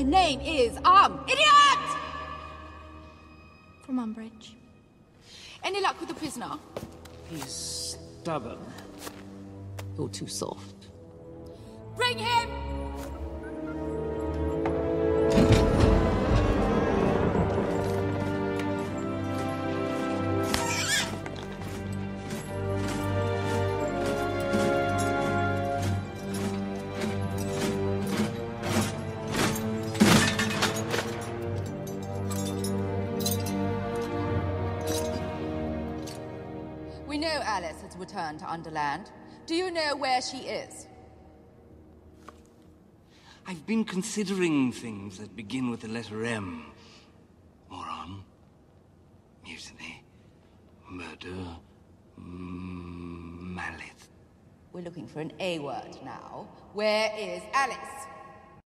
Her name is, idiot! From Umbridge. Any luck with the prisoner? He's stubborn. You're too soft. Bring him! We know Alice has returned to Underland. Do you know where she is? I've been considering things that begin with the letter M. Moron. Mutiny. Murder. Malice. We're looking for an A word now. Where is Alice?